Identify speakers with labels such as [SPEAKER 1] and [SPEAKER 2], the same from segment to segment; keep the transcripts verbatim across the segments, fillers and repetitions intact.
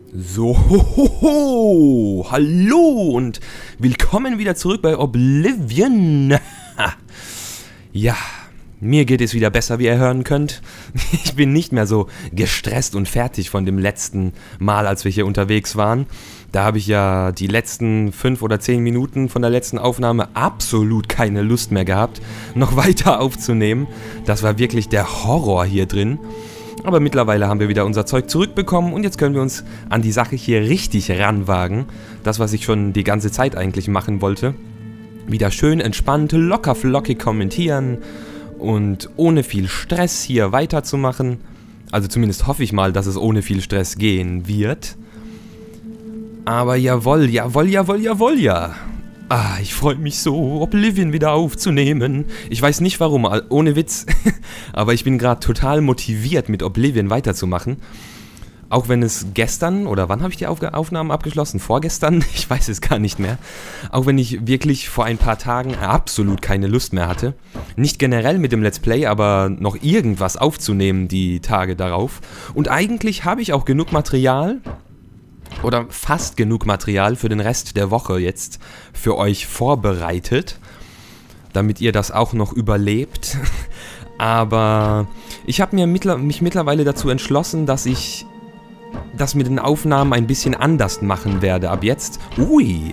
[SPEAKER 1] So, hohoho, hallo und willkommen wieder zurück bei Oblivion. Ja, mir geht es wieder besser, wie ihr hören könnt. Ich bin nicht mehr so gestresst und fertig von dem letzten Mal, als wir hier unterwegs waren. Da habe ich ja die letzten fünf oder zehn Minuten von der letzten Aufnahme absolut keine Lust mehr gehabt, noch weiter aufzunehmen. Das war wirklich der Horror hier drin. Aber mittlerweile haben wir wieder unser Zeug zurückbekommen und jetzt können wir uns an die Sache hier richtig ranwagen. Das, was ich schon die ganze Zeit eigentlich machen wollte. Wieder schön entspannt, locker flockig kommentieren und ohne viel Stress hier weiterzumachen. Also zumindest hoffe ich mal, dass es ohne viel Stress gehen wird. Aber jawohl, jawohl, jawohl, jawohl, ja. Ah, ich freue mich so, Oblivion wieder aufzunehmen. Ich weiß nicht warum, ohne Witz. Aber ich bin gerade total motiviert, mit Oblivion weiterzumachen. Auch wenn es gestern, oder wann habe ich die Auf Aufnahmen abgeschlossen? Vorgestern? Ich weiß es gar nicht mehr. Auch wenn ich wirklich vor ein paar Tagen absolut keine Lust mehr hatte. Nicht generell mit dem Let's Play, aber noch irgendwas aufzunehmen die Tage darauf. Und eigentlich habe ich auch genug Material... oder fast genug Material für den Rest der Woche jetzt für euch vorbereitet, damit ihr das auch noch überlebt. Aber ich habe mir mittler- mich mittlerweile dazu entschlossen, dass ich das mit den Aufnahmen ein bisschen anders machen werde ab jetzt. Ui!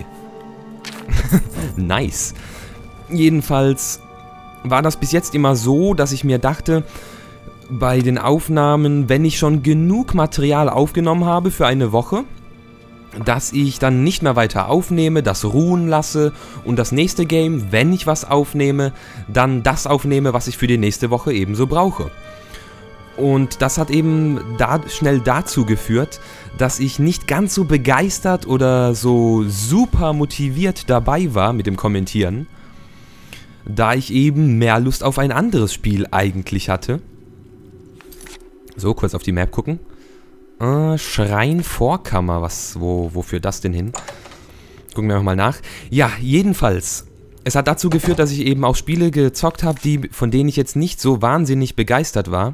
[SPEAKER 1] Nice! Jedenfalls war das bis jetzt immer so, dass ich mir dachte, bei den Aufnahmen, wenn ich schon genug Material aufgenommen habe für eine Woche, dass ich dann nicht mehr weiter aufnehme, das ruhen lasse und das nächste Game, wenn ich was aufnehme, dann das aufnehme, was ich für die nächste Woche ebenso brauche. Und das hat eben da schnell dazu geführt, dass ich nicht ganz so begeistert oder so super motiviert dabei war mit dem Kommentieren, da ich eben mehr Lust auf ein anderes Spiel eigentlich hatte. So, kurz auf die Map gucken. Äh, Schrein Vorkammer, was, wo, wofür das denn hin? Gucken wir nochmal nach. Ja, jedenfalls, es hat dazu geführt, dass ich eben auch Spiele gezockt habe, die, von denen ich jetzt nicht so wahnsinnig begeistert war.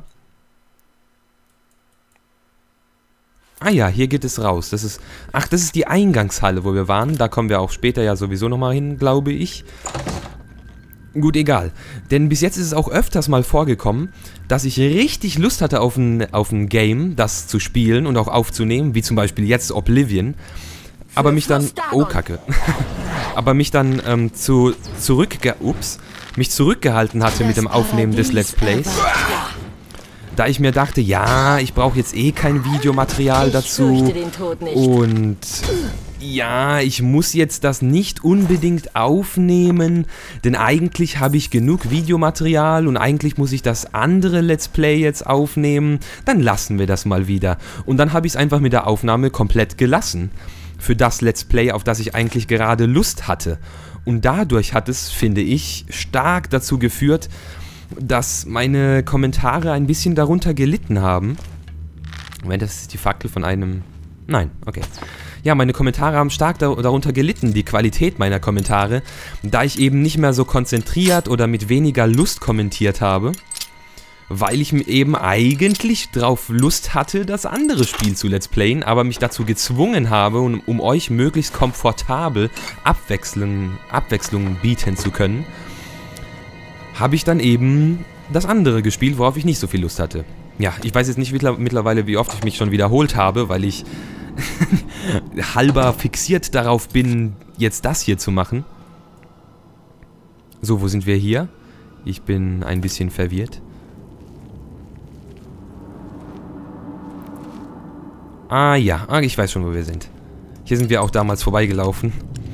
[SPEAKER 1] Ah ja, hier geht es raus. Das ist, ach, das ist die Eingangshalle, wo wir waren. Da kommen wir auch später ja sowieso nochmal hin, glaube ich. Gut, egal. Denn bis jetzt ist es auch öfters mal vorgekommen, dass ich richtig Lust hatte auf ein, auf ein Game, das zu spielen und auch aufzunehmen, wie zum Beispiel jetzt Oblivion, aber mich dann, oh Kacke, aber mich dann ähm, zu, zurückge, ups, mich zurückgehalten hatte mit dem Aufnehmen des Let's Plays, da ich mir dachte, ja, ich brauche jetzt eh kein Videomaterial dazu und... ja, ich muss jetzt das nicht unbedingt aufnehmen, denn eigentlich habe ich genug Videomaterial und eigentlich muss ich das andere Let's Play jetzt aufnehmen. Dann lassen wir das mal wieder. Und dann habe ich es einfach mit der Aufnahme komplett gelassen. Für das Let's Play, auf das ich eigentlich gerade Lust hatte. Und dadurch hat es, finde ich, stark dazu geführt, dass meine Kommentare ein bisschen darunter gelitten haben. Moment, das ist die Fackel von einem... Nein, okay. Ja, meine Kommentare haben stark dar darunter gelitten, die Qualität meiner Kommentare, da ich eben nicht mehr so konzentriert oder mit weniger Lust kommentiert habe, weil ich eben eigentlich drauf Lust hatte, das andere Spiel zu Let's Playen, aber mich dazu gezwungen habe, um, um euch möglichst komfortabel Abwechslung, Abwechslung bieten zu können, habe ich dann eben das andere gespielt, worauf ich nicht so viel Lust hatte. Ja, ich weiß jetzt nicht mittlerweile, wie oft ich mich schon wiederholt habe, weil ich halber fixiert darauf bin, jetzt das hier zu machen. So, wo sind wir hier? Ich bin ein bisschen verwirrt. Ah ja, ah, ich weiß schon, wo wir sind. Hier sind wir auch damals vorbeigelaufen.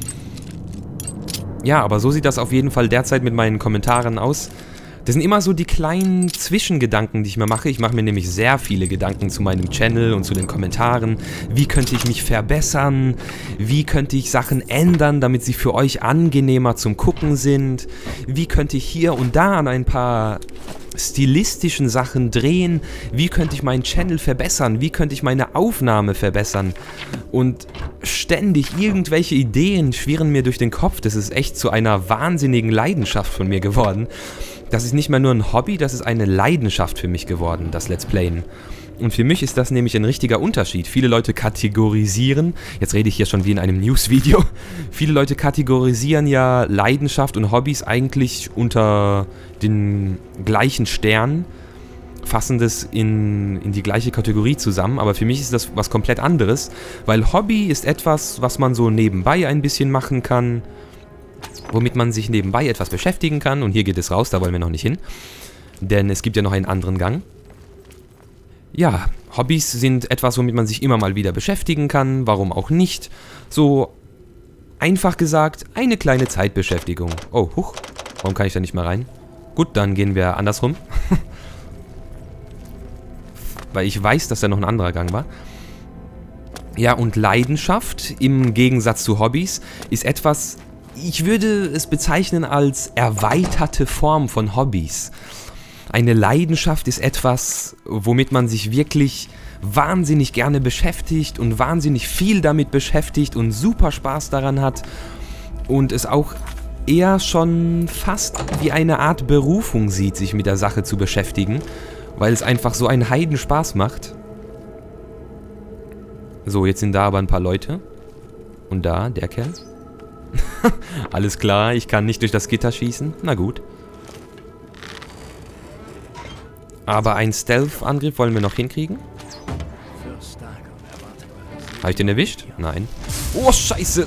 [SPEAKER 1] Ja, aber so sieht das auf jeden Fall derzeit mit meinen Kommentaren aus. Das sind immer so die kleinen Zwischengedanken, die ich mir mache. Ich mache mir nämlich sehr viele Gedanken zu meinem Channel und zu den Kommentaren. Wie könnte ich mich verbessern? Wie könnte ich Sachen ändern, damit sie für euch angenehmer zum Gucken sind? Wie könnte ich hier und da an ein paar stilistischen Sachen drehen? Wie könnte ich meinen Channel verbessern? Wie könnte ich meine Aufnahme verbessern? Und ständig irgendwelche Ideen schwirren mir durch den Kopf. Das ist echt zu einer wahnsinnigen Leidenschaft von mir geworden. Das ist nicht mehr nur ein Hobby, das ist eine Leidenschaft für mich geworden, das Let's Playen. Und für mich ist das nämlich ein richtiger Unterschied. Viele Leute kategorisieren, jetzt rede ich hier schon wie in einem News-Video, viele Leute kategorisieren ja Leidenschaft und Hobbys eigentlich unter den gleichen Stern, fassen das in, in die gleiche Kategorie zusammen, aber für mich ist das was komplett anderes, weil Hobby ist etwas, was man so nebenbei ein bisschen machen kann, womit man sich nebenbei etwas beschäftigen kann, und hier geht es raus, da wollen wir noch nicht hin, denn es gibt ja noch einen anderen Gang. Ja, Hobbys sind etwas, womit man sich immer mal wieder beschäftigen kann, warum auch nicht. So, einfach gesagt, eine kleine Zeitbeschäftigung. Oh, huch, warum kann ich da nicht mal rein? Gut, dann gehen wir andersrum. Weil ich weiß, dass da noch ein anderer Gang war. Ja, und Leidenschaft im Gegensatz zu Hobbys ist etwas, ich würde es bezeichnen als erweiterte Form von Hobbys. Eine Leidenschaft ist etwas, womit man sich wirklich wahnsinnig gerne beschäftigt und wahnsinnig viel damit beschäftigt und super Spaß daran hat und es auch eher schon fast wie eine Art Berufung sieht, sich mit der Sache zu beschäftigen, weil es einfach so einen Heidenspaß macht. So, jetzt sind da aber ein paar Leute. Und da, der Kerl. Alles klar, ich kann nicht durch das Gitter schießen. Na gut. Aber einen Stealth-Angriff wollen wir noch hinkriegen. Habe ich den erwischt? Nein. Oh, scheiße.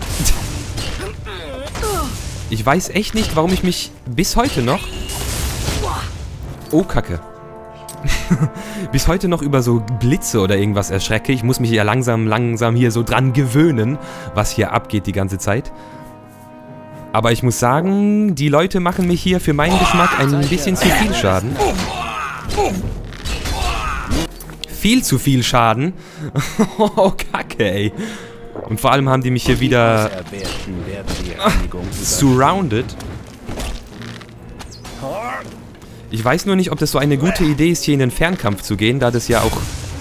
[SPEAKER 1] Ich weiß echt nicht, warum ich mich bis heute noch... Oh, Kacke. bis heute noch über so Blitze oder irgendwas erschrecke. Ich muss mich ja langsam, langsam hier so dran gewöhnen, was hier abgeht die ganze Zeit. Aber ich muss sagen, die Leute machen mich hier für meinen Geschmack ein bisschen zu viel Schaden. Viel zu viel Schaden. Oh, Kacke, ey. Und vor allem haben die mich hier wieder ah, surrounded. Ich weiß nur nicht, ob das so eine gute Idee ist, hier in den Fernkampf zu gehen, da das ja auch...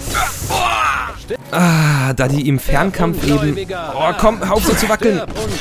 [SPEAKER 1] Ah, da die im Fernkampf eben... Oh, komm, hör auf so zu wackeln.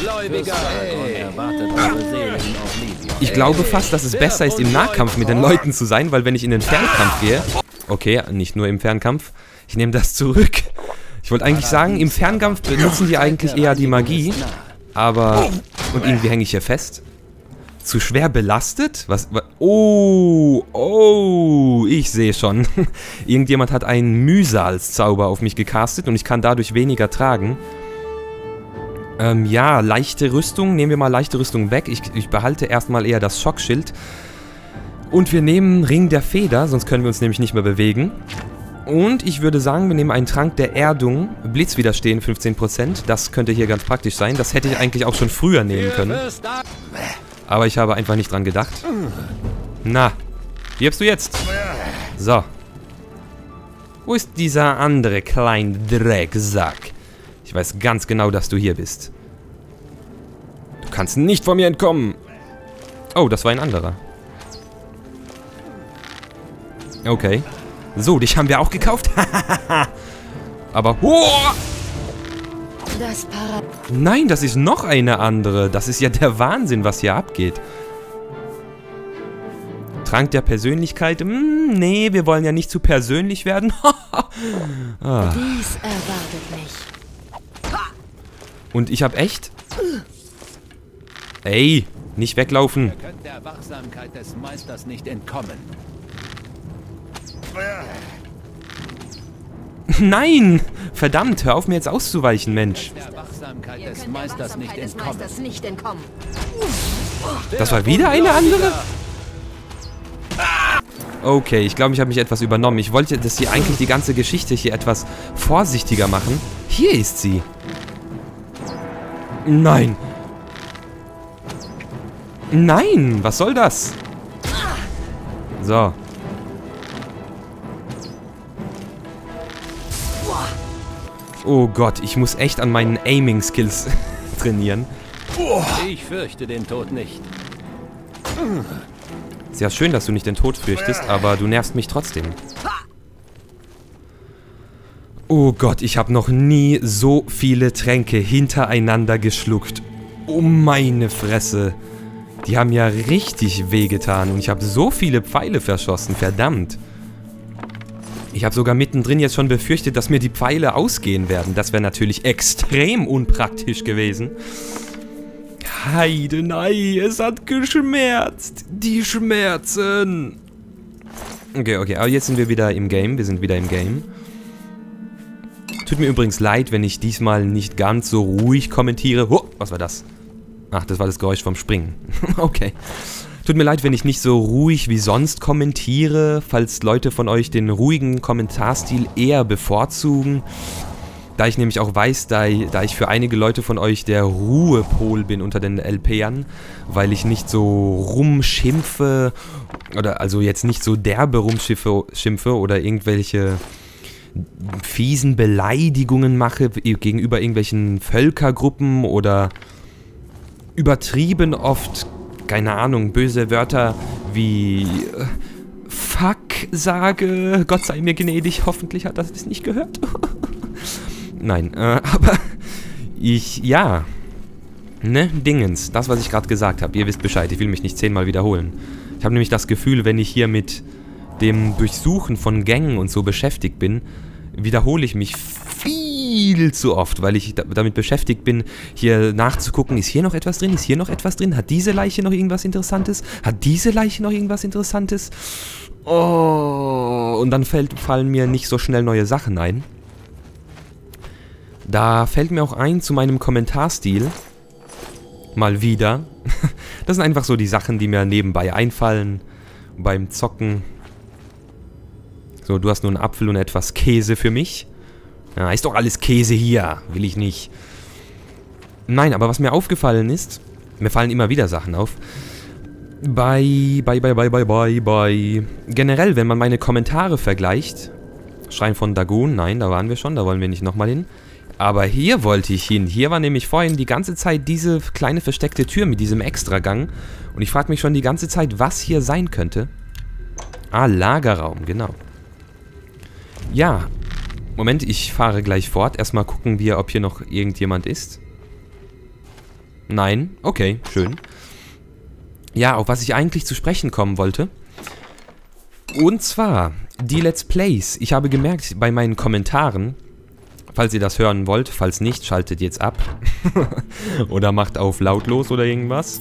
[SPEAKER 1] Ich glaube fast, dass es besser ist, im Nahkampf mit den Leuten zu sein, weil wenn ich in den Fernkampf gehe... Okay, nicht nur im Fernkampf. Ich nehme das zurück. Ich wollte eigentlich sagen, im Fernkampf benutzen die eigentlich eher die Magie. Aber... Und irgendwie hänge ich hier fest. Zu schwer belastet? Was? Oh, oh, ich sehe schon. Irgendjemand hat einen Mühsalzauber auf mich gecastet und ich kann dadurch weniger tragen. Ähm, ja, leichte Rüstung. Nehmen wir mal leichte Rüstung weg. Ich, ich behalte erstmal eher das Schockschild. Und wir nehmen Ring der Feder, sonst können wir uns nämlich nicht mehr bewegen. Und ich würde sagen, wir nehmen einen Trank der Erdung. Blitzwiderstehen fünfzehn Prozent. Das könnte hier ganz praktisch sein. Das hätte ich eigentlich auch schon früher nehmen können. Aber ich habe einfach nicht dran gedacht. Na, stirbst du jetzt? So. Wo ist dieser andere kleine Drecksack? Ich weiß ganz genau, dass du hier bist. Du kannst nicht von mir entkommen. Oh, das war ein anderer. Okay. So, dich haben wir auch gekauft. Aber... Oh! Das Nein, das ist noch eine andere. Das ist ja der Wahnsinn, was hier abgeht. Trank der Persönlichkeit. Hm, nee, wir wollen ja nicht zu persönlich werden. ah. Dies erwartet mich. Und ich habe echt... Ey, nicht weglaufen. Ihr könnt der Wachsamkeit des Meisters nicht entkommen. Nein! Verdammt, hör auf mir jetzt auszuweichen, Mensch. Das war wieder eine andere? Okay, ich glaube, ich habe mich etwas übernommen. Ich wollte, dass sie eigentlich die ganze Geschichte hier etwas vorsichtiger machen. Hier ist sie. Nein. Nein, was soll das? So. Oh Gott, ich muss echt an meinen Aiming-Skills trainieren.
[SPEAKER 2] Ich fürchte den Tod nicht.
[SPEAKER 1] Ist ja schön, dass du nicht den Tod fürchtest, aber du nervst mich trotzdem. Oh Gott, ich habe noch nie so viele Tränke hintereinander geschluckt. Oh meine Fresse. Die haben ja richtig wehgetan und ich habe so viele Pfeile verschossen, verdammt. Ich habe sogar mittendrin jetzt schon befürchtet, dass mir die Pfeile ausgehen werden. Das wäre natürlich extrem unpraktisch gewesen. Heidenei, es hat geschmerzt. Die Schmerzen. Okay, okay, aber jetzt sind wir wieder im Game. Wir sind wieder im Game. Tut mir übrigens leid, wenn ich diesmal nicht ganz so ruhig kommentiere. Oh, was war das? Ach, das war das Geräusch vom Springen. Okay. Tut mir leid, wenn ich nicht so ruhig wie sonst kommentiere, falls Leute von euch den ruhigen Kommentarstil eher bevorzugen. Da ich nämlich auch weiß, da, da ich für einige Leute von euch der Ruhepol bin unter den L P-ern, weil ich nicht so rumschimpfe, oder also jetzt nicht so derbe rumschimpfe schimpfe oder irgendwelche fiesen Beleidigungen mache gegenüber irgendwelchen Völkergruppen oder übertrieben oft, keine Ahnung, böse Wörter wie äh, Fuck sage. Gott sei mir gnädig, hoffentlich hat das nicht gehört. Nein, äh, aber ich, ja, ne, Dingens, das, was ich gerade gesagt habe, ihr wisst Bescheid, ich will mich nicht zehnmal wiederholen. Ich habe nämlich das Gefühl, wenn ich hier mit dem Durchsuchen von Gängen und so beschäftigt bin, wiederhole ich mich viel zu oft, weil ich da, damit beschäftigt bin, hier nachzugucken, ist hier noch etwas drin, ist hier noch etwas drin, hat diese Leiche noch irgendwas Interessantes, hat diese Leiche noch irgendwas Interessantes, oh, und dann fällt, fallen mir nicht so schnell neue Sachen ein. Da fällt mir auch ein zu meinem Kommentarstil, mal wieder, das sind einfach so die Sachen, die mir nebenbei einfallen, beim Zocken. So, du hast nur einen Apfel und etwas Käse für mich. Ja, ist doch alles Käse hier, will ich nicht. Nein, aber was mir aufgefallen ist, mir fallen immer wieder Sachen auf, bei, bei, bei, bei, bei, bei, bei, generell, wenn man meine Kommentare vergleicht, Schrein von Dagon, nein, da waren wir schon, da wollen wir nicht nochmal hin. Aber hier wollte ich hin. Hier war nämlich vorhin die ganze Zeit diese kleine versteckte Tür mit diesem Extragang. Und ich frage mich schon die ganze Zeit, was hier sein könnte. Ah, Lagerraum, genau. Ja, Moment, ich fahre gleich fort. Erstmal gucken wir, ob hier noch irgendjemand ist. Nein, okay, schön. Ja, auf was ich eigentlich zu sprechen kommen wollte. Und zwar, die Let's Plays. Ich habe gemerkt, bei meinen Kommentaren, falls ihr das hören wollt, falls nicht, schaltet jetzt ab. Oder macht auf lautlos oder irgendwas.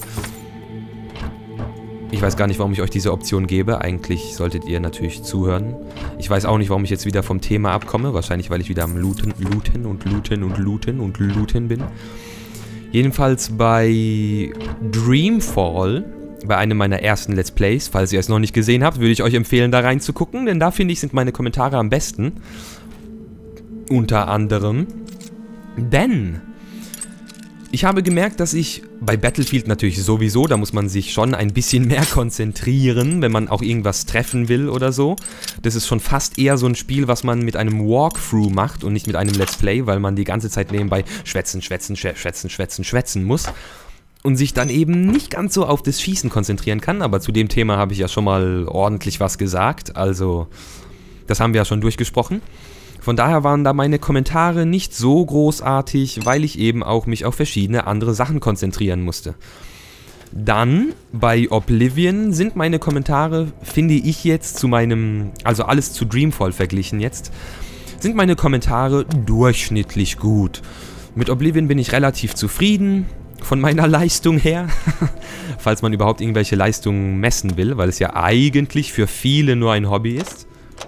[SPEAKER 1] Ich weiß gar nicht, warum ich euch diese Option gebe. Eigentlich solltet ihr natürlich zuhören. Ich weiß auch nicht, warum ich jetzt wieder vom Thema abkomme. Wahrscheinlich, weil ich wieder am Looten, Looten und Looten und Looten und Looten bin. Jedenfalls bei Dreamfall, bei einem meiner ersten Let's Plays, falls ihr es noch nicht gesehen habt, würde ich euch empfehlen, da reinzugucken. Denn da, finde ich, sind meine Kommentare am besten. Unter anderem. Denn ich habe gemerkt, dass ich bei Battlefield natürlich sowieso, da muss man sich schon ein bisschen mehr konzentrieren, wenn man auch irgendwas treffen will oder so. Das ist schon fast eher so ein Spiel, was man mit einem Walkthrough macht und nicht mit einem Let's Play, weil man die ganze Zeit nebenbei schwätzen, schwätzen, schwätzen, schwätzen, schwätzen muss. Und sich dann eben nicht ganz so auf das Schießen konzentrieren kann. Aber zu dem Thema habe ich ja schon mal ordentlich was gesagt. Also, das haben wir ja schon durchgesprochen. Von daher waren da meine Kommentare nicht so großartig, weil ich eben auch mich auf verschiedene andere Sachen konzentrieren musste. Dann, bei Oblivion sind meine Kommentare, finde ich jetzt zu meinem, also alles zu Dreamfall verglichen jetzt, sind meine Kommentare durchschnittlich gut. Mit Oblivion bin ich relativ zufrieden, von meiner Leistung her, falls man überhaupt irgendwelche Leistungen messen will, weil es ja eigentlich für viele nur ein Hobby ist.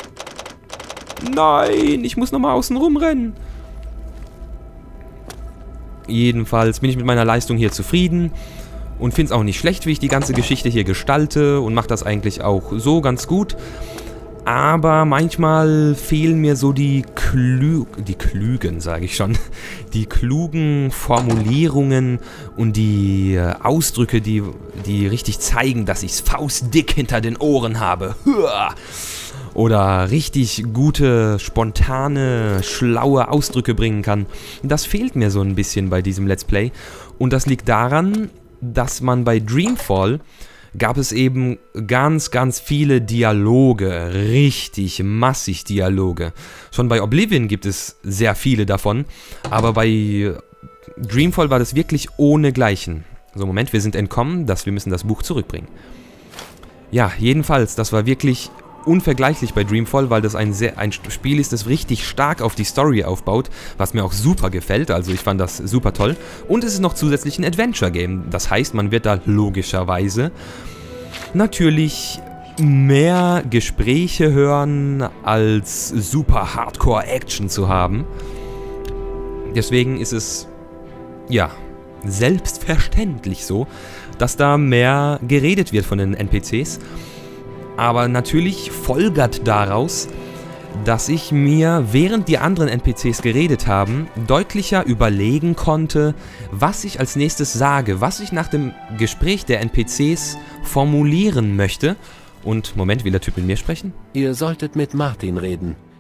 [SPEAKER 1] Nein, ich muss nochmal außen rumrennen. Jedenfalls bin ich mit meiner Leistung hier zufrieden und finde es auch nicht schlecht, wie ich die ganze Geschichte hier gestalte und mache das eigentlich auch so ganz gut. Aber manchmal fehlen mir so die Klü die Klügen, sage ich schon, die klugen Formulierungen und die Ausdrücke, die, die richtig zeigen, dass ich es faustdick hinter den Ohren habe. Oder richtig gute, spontane, schlaue Ausdrücke bringen kann. Das fehlt mir so ein bisschen bei diesem Let's Play. Und das liegt daran, dass man bei Dreamfall gab es eben ganz, ganz viele Dialoge. Richtig massig Dialoge. Schon bei Oblivion gibt es sehr viele davon. Aber bei Dreamfall war das wirklich ohnegleichen. So, Moment, wir sind entkommen, dass wir müssen das Buch zurückbringen. Ja, jedenfalls, das war wirklich unvergleichlich bei Dreamfall, weil das ein, sehr, ein Spiel ist, das richtig stark auf die Story aufbaut, was mir auch super gefällt, also ich fand das super toll. Und es ist noch zusätzlich ein Adventure-Game, das heißt, man wird da logischerweise natürlich mehr Gespräche hören, als super Hardcore-Action zu haben. Deswegen ist es, ja, selbstverständlich so, dass da mehr geredet wird von den N P Cs. Aber natürlich folgert daraus, dass ich mir, während die anderen N P Cs geredet haben, deutlicher überlegen konnte, was ich als nächstes sage, was ich nach dem Gespräch der N P Cs formulieren möchte. Und, Moment, will der Typ mit mir sprechen?
[SPEAKER 2] Ihr solltet mit Martin reden.